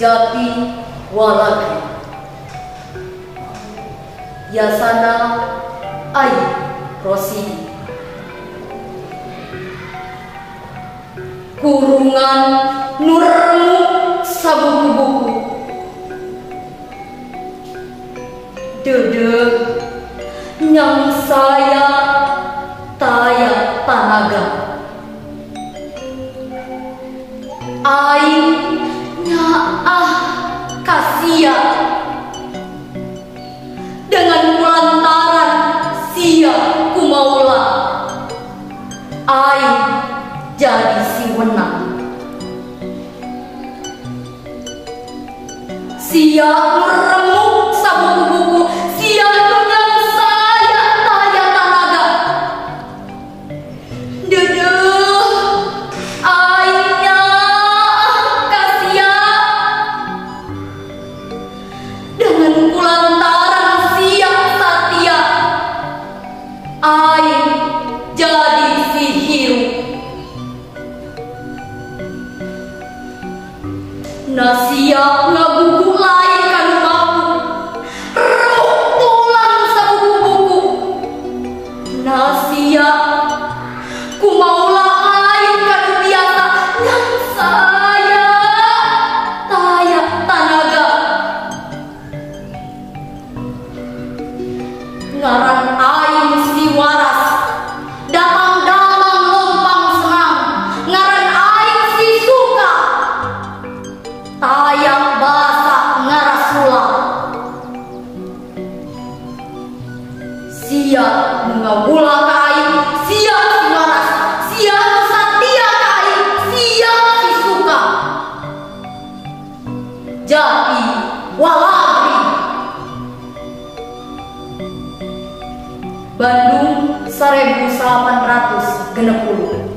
Jati Walagi Yasana Ai Rosidi Kurungan Nurmu Sabuku-buku Dede Nyang saya Taya Tanaga Ai Nyaah Kasia dengan pelantaran sia kumaula Ai jadi si wenang sia meremuk sabuku-buku sia dengan saya taya tanaga dede ainya kasia dengan kulantaran sia satia ai jadi si hiru nasia ngabuku lain kan mau remuk tulang sabuku-buku nasia kumaula lain kan biasa yang saya taya tanaga ngaran aing si waras datang damang lompang senang ngaran aing si suka tayang basa ngarasula sia ngawula kain sia si waras sia satia kain sia si suka Jati Walagi Bandung 1860